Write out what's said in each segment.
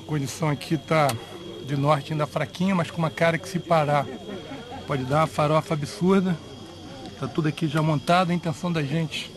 condição aqui tá de norte ainda fraquinha, mas com uma cara que se parar pode dar uma farofa absurda. Tá tudo aqui já montado. A intenção da gente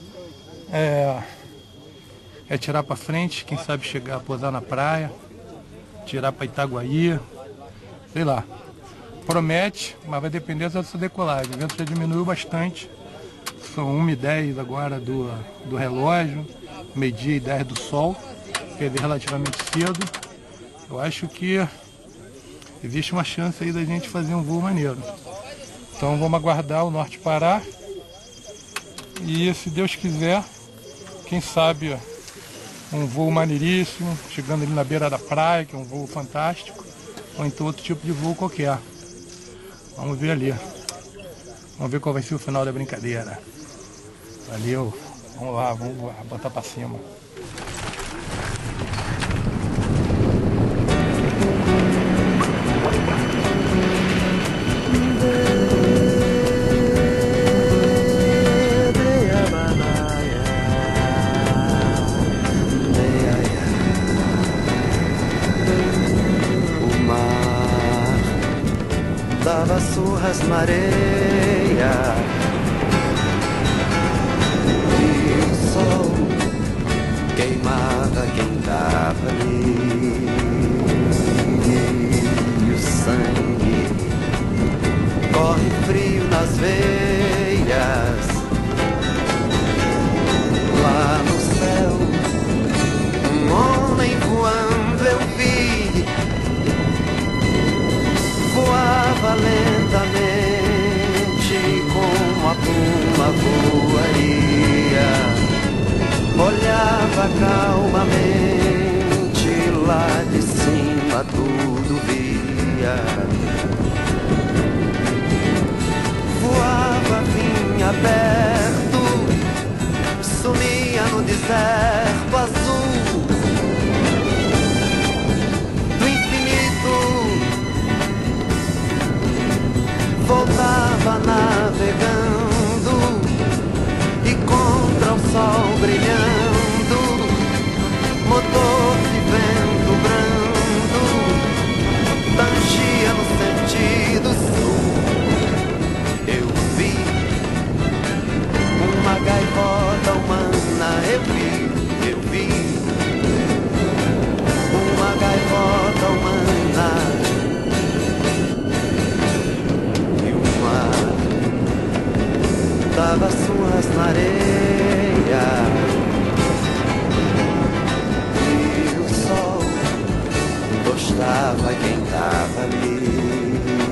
é tirar para frente, quem sabe chegar a pousar na praia, tirar para Itaguaí, sei lá. Promete, mas vai depender dessa decolagem. O vento já diminuiu bastante. São 1h10 agora do relógio, meio-dia e 10 do sol, que é relativamente cedo. Eu acho que existe uma chance aí da gente fazer um voo maneiro. Então vamos aguardar o norte parar. E se Deus quiser, quem sabe um voo maneiríssimo, chegando ali na beira da praia, que é um voo fantástico, ou então outro tipo de voo qualquer. Vamos ver ali. Vamos ver qual vai ser o final da brincadeira. Valeu. Vamos lá, vamos botar pra cima. O mar dava surras na areia e o sol queimava quem tava ali, e o sangue corre frio nas veias. Lá no céu um homem voando eu vi, voava lentamente como a pluma voaria, olhava calmamente, lá de cima tudo via. Voava, vinha aberto, sumia no deserto azul do infinito, voltava navegando e contra o sol brilhando, motor de vento brando, tangia no sentido sul. Eu vi uma gaivota humana, eu vi uma gaivota humana, e o mar dava surras na areia e o sol gostava quem tava ali,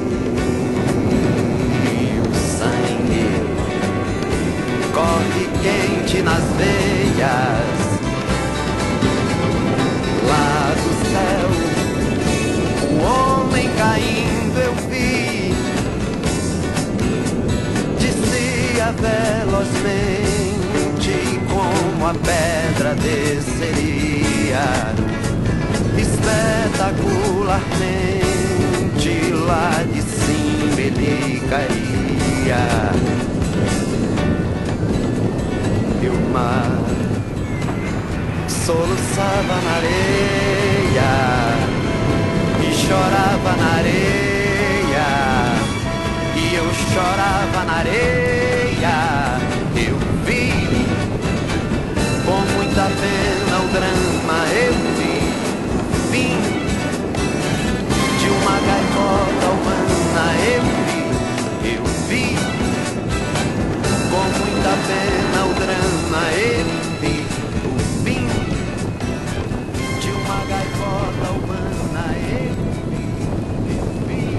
e o sangue corre quente nas veias. Lá do céu o homem caindo eu vi, descia velozmente como a pedra desceria, espetacularmente lá de cima ele caía. E o mar soluçava na areia e chorava na areia, e eu chorava na areia. Eu vi com muita pena o drama, eu vi o fim de uma gaivota humana, eu vi com muita pena o drama, eu vi o fim de uma gaivota humana, eu vi.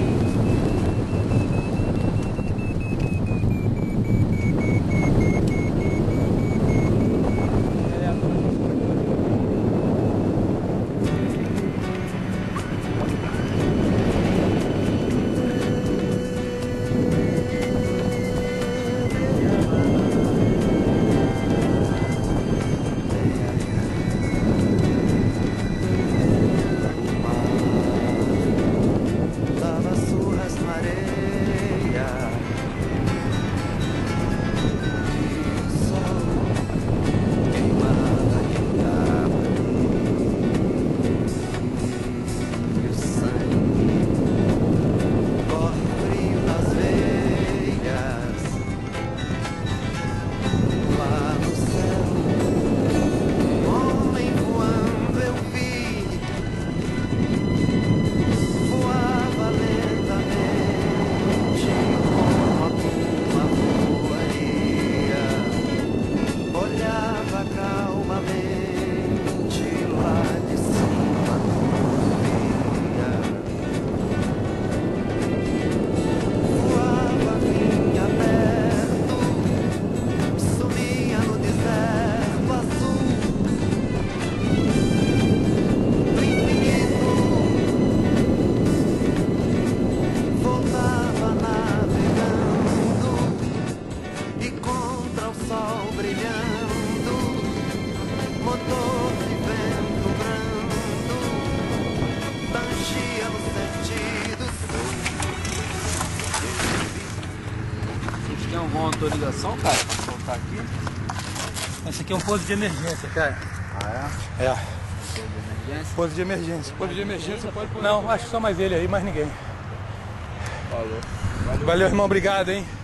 Tem alguma autorização, cara, pra soltar aqui? Esse aqui é um posto de emergência, cara. Ah, é? É. Emergência? Posto de emergência. Posto de emergência pode... Não, acho que só mais ele aí, mais ninguém. Falou. Valeu, irmão. Obrigado, hein.